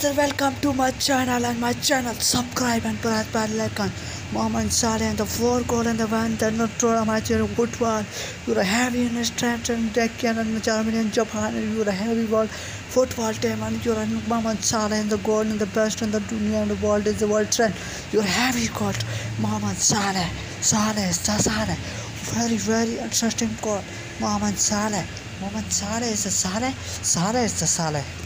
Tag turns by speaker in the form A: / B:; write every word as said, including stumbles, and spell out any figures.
A: guys, and welcome to my channel and my channel. Subscribe and press bell icon. Mohamed Salah and the four goal and the one that not throw match in Watford. You're a heavy in strength and Deccan and Germany and Japan, and you're a heavy world football team, and you're a Mohamed Salah and the goal and the best in the dunya and the world is the world trend. You're a heavy goal, Mohamed Salah. Salah is the Salah. Very very interesting goal, Mohamed Salah. Mohamed Salah is the Salah. Salah is the Salah.